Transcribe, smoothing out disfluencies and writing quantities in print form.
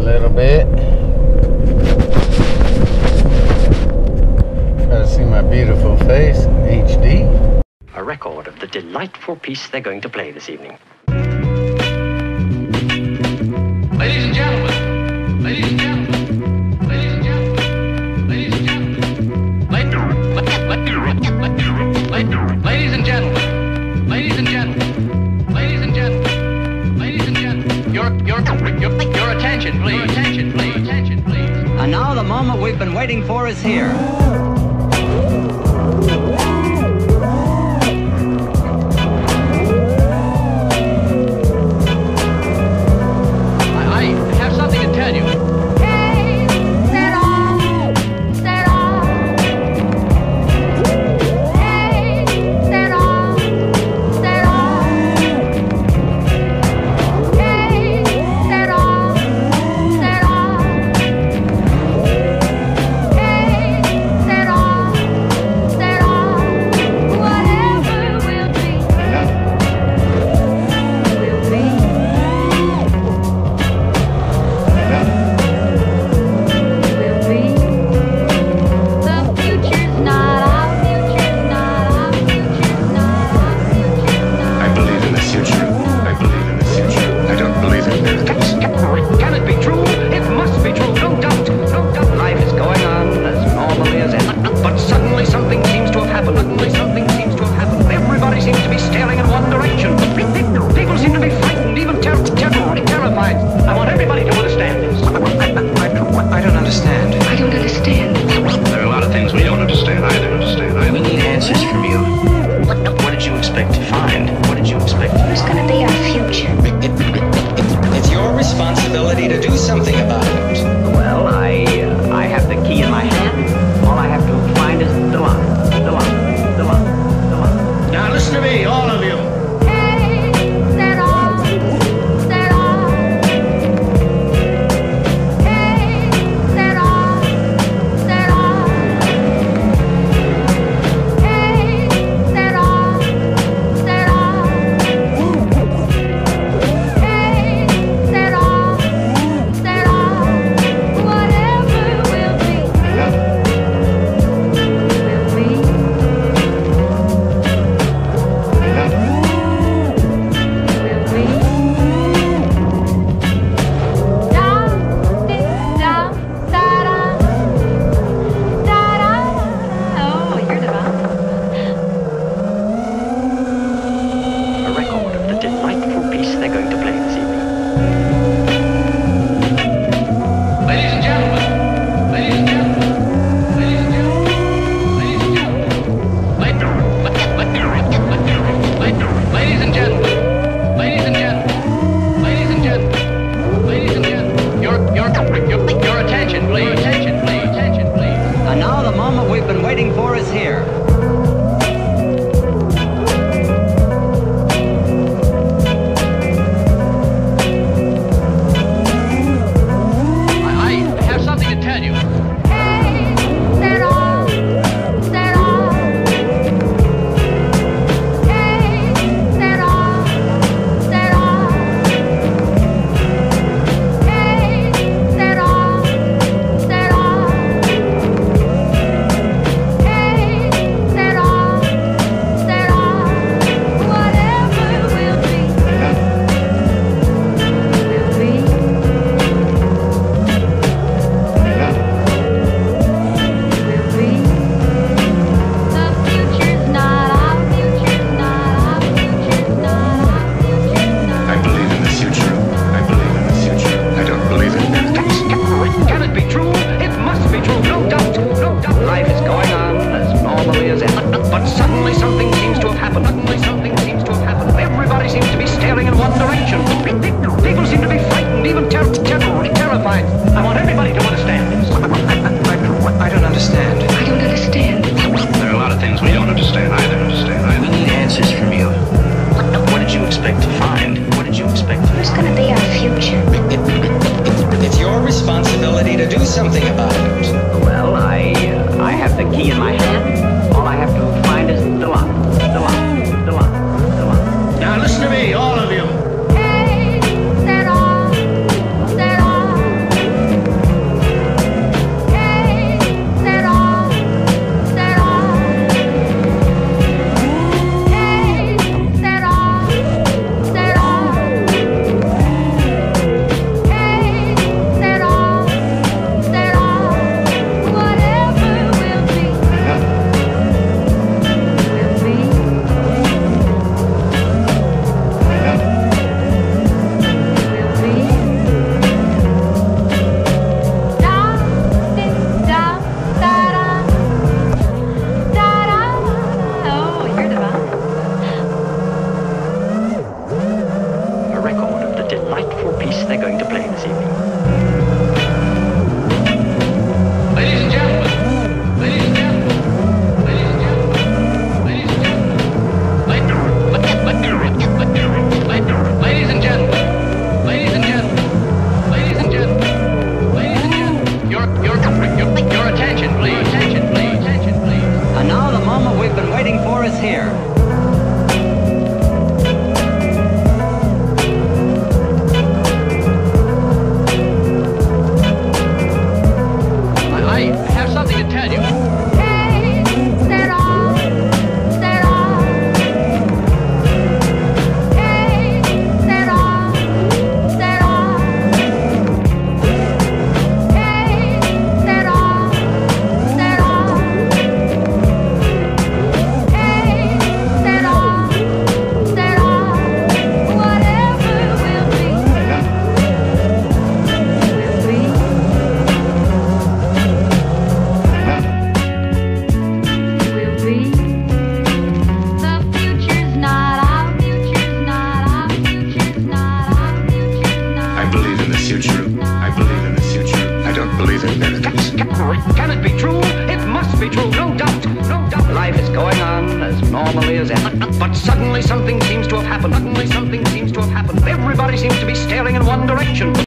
little bit. Gotta see my beautiful face in HD. A record of the delightful piece they're going to play this evening. Ladies and gentlemen, ladies and gentlemen, ladies and gentlemen, ladies and gentlemen, ladies and gentlemen, ladies and gentlemen, ladies and gentlemen, ladies and gentlemen, your attention, please. Your attention, please. Attention, please. And now the moment we've been waiting for is here. Now listen to me, all of you. Hey, set off. delightful piece they're going to play this evening. Ladies and gentlemen. Ladies and gentlemen. Ladies and gentlemen. Ladies and gentlemen. Ladies and gentlemen. Ladies and gentlemen. Ladies and gentlemen. Ladies and gentlemen. Your attention, please. Attention, please. Attention, please. And now the moment we've been waiting for is here. I have something to tell you. Hey, set off, set off. Hey, set off, set off. Hey, set off, set off. Hey, set off, set off. Whatever will be, will be. Will be. The future's not our future's not our future's not our future's not. I believe in the future. I believe in the future. I don't believe in miracles. Can it be true? It must be true, no doubt, no doubt. Life is going on as normally as ever. But suddenly something seems to have happened. Suddenly